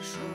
хорошо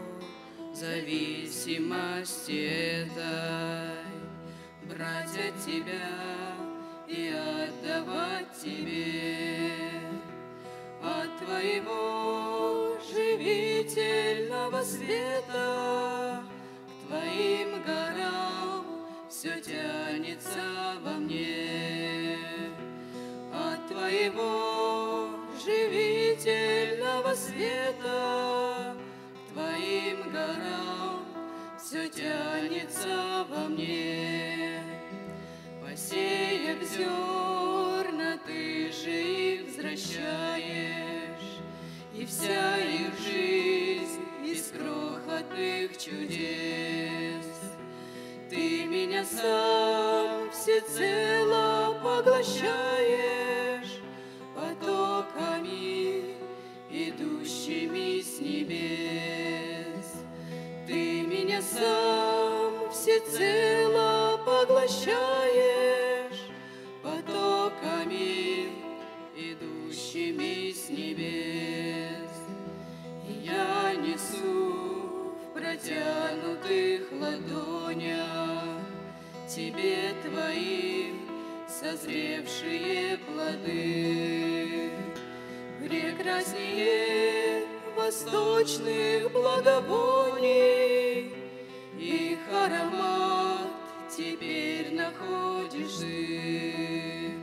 зависимости этой брать от тебя и отдавать тебе от твоего живительного света к твоим горам все тянется во мне. От твоего живительного света к твоим горам все тянется во мне. Посеяв зерна, ты же их возвращаешь, и вся их жизнь из крохотных чудес. Ты меня сам всецело поглощаешь потоками, идущими с небес. Ты меня сам всецело поглощаешь потоками, идущими с небес. И я несу в протянутых ладонях тебе твои созревшие плоды. Прекраснее восточных благовоний их аромат теперь находишь ты.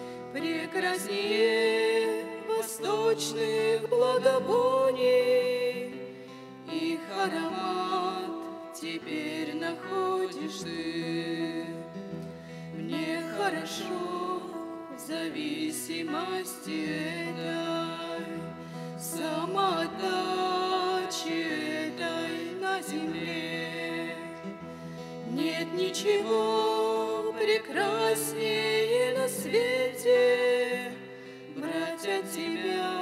Прекраснее восточных благовоний их аромат теперь находишь ты. Мне хорошо в зависимости этой, самоотдачи этой на земле. Нет ничего прекраснее на свете брать от тебя